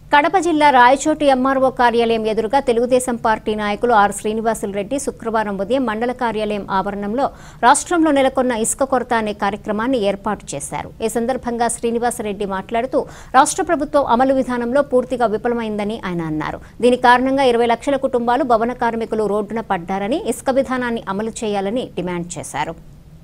కడప జిల్లా రాయచోటి ఎంఆర్ఓ కార్యాలయం ఎదురుగా తెలుగుదేశం పార్టీ నాయకులు ఆర్ శ్రీనివాసులు రెడ్డి శుక్రవారం ఉదయం మండల కార్యాలయం ఆవరణంలో రాష్ట్రంలో నెలకొన్న ఇసుక కొరత అనే కార్యక్రమాన్ని ఏర్పాటు చేశారు. ఈ సందర్భంగా శ్రీనివాసరెడ్డి మాట్లాడుతూ రాష్ట్ర ప్రభుత్వం అమలు విధానంలో పూర్తిగా విఫలమైందని ఆయన అన్నారు. దీని కారణంగా 20 లక్షల కుటుంబాలు భవన కార్మికులు రోడ్డున పడ్డారని, ఇసుక విధానాన్ని అమలు చేయాలని డిమాండ్ చేశారు.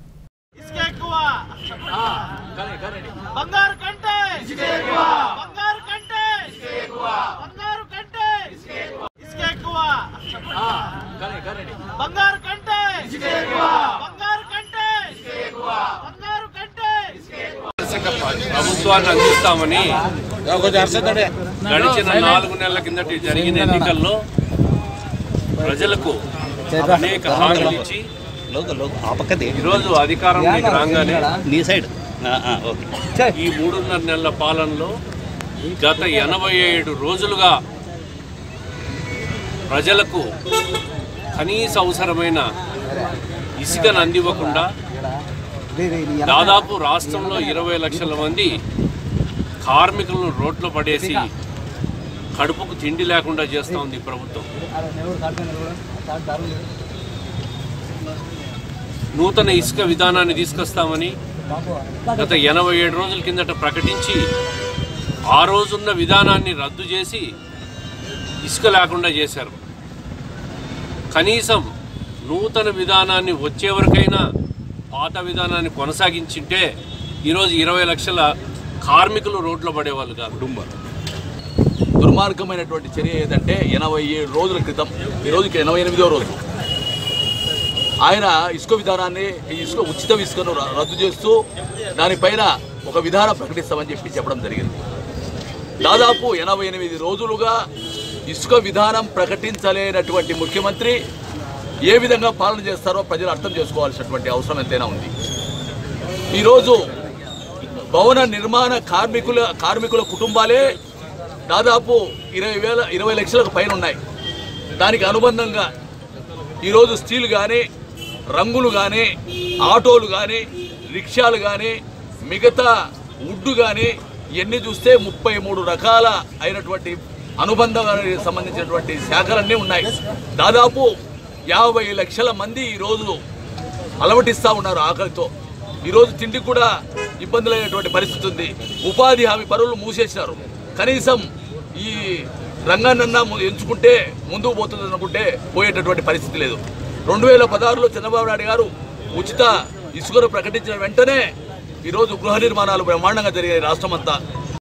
ప్రభుత్వాన్ని అందిస్తామని గడిచిన 4 నెలల కిందట జరిగిన ఎన్నికల్లో ప్రజలకు అనేక హామీలు ఇచ్చి ఈరోజు అధికారంలోకి రాగానే ఈ 3.5 నెలల పాలనలో గత 87 రోజులుగా ప్రజలకు కనీస అవసరమైన ఇసుకను అందివ్వకుండా దాదాపు రాష్ట్రంలో 20 లక్షల మంది కార్మికులను రోడ్లో పడేసి కడుపుకు తిండి లేకుండా చేస్తూ ఉంది ప్రభుత్వం. నూతన ఇసుక విధానాన్ని తీసుకొస్తామని గత 87 రోజుల కిందట ప్రకటించి ఆ రోజున్న విధానాన్ని రద్దు చేసి ఇసుక లేకుండా చేశారు. కనీసం నూతన విధానాన్ని వచ్చే వరకైనా పాత విధానాన్ని కొనసాగించింటే ఈరోజు 20 లక్షల కార్మికులు రోడ్లో పడేవాళ్ళు కాదు. దుర్మార్గమైనటువంటి చర్య ఏదంటే 87 రోజుల క్రితం, ఈరోజుకి 88వ రోజు ఆయన ఇసుక విధానాన్ని, ఇసుక ఉచిత ఇసుకను రద్దు చేస్తూ దానిపైన ఒక విధానం ప్రకటిస్తామని చెప్పడం జరిగింది. దాదాపు 88 రోజులుగా ఇసుక విధానం ప్రకటించలేనటువంటి ముఖ్యమంత్రి ఏ విధంగా పాలన చేస్తారో ప్రజలు అర్థం చేసుకోవాల్సినటువంటి అవసరం ఎంతైనా ఉంది. ఈరోజు భవన నిర్మాణ కార్మికుల కుటుంబాలే దాదాపు 20 లక్షలకు పైన ఉన్నాయి. దానికి అనుబంధంగా ఈరోజు స్టీల్ కానీ, రంగులు కానీ, ఆటోలు కానీ, రిక్షాలు కానీ, మిగతా వుడ్డు కానీ ఇవన్నీ చూస్తే 33 రకాల అయినటువంటి అనుబంధానికి సంబంధించినటువంటి శాఖలన్నీ ఉన్నాయి. దాదాపు 50 లక్షల మంది ఈరోజు అలవటిస్తూ ఉన్నారు ఆకలితో. ఈరోజు తిండి కూడా ఇబ్బందులైనటువంటి పరిస్థితి ఉంది. ఉపాధి హామీ పనులు మూసేసినారు. కనీసం ఈ రంగాన్నన్నా ఎంచుకుంటే ముందుకు పోతుంది అనుకుంటే పోయేటటువంటి పరిస్థితి లేదు. 2016లో చంద్రబాబు నాయుడు గారు ఉచిత ఇసుకను ప్రకటించిన వెంటనే ఈరోజు గృహ నిర్మాణాలు బ్రహ్మాండంగా జరిగాయి రాష్ట్రమంతా.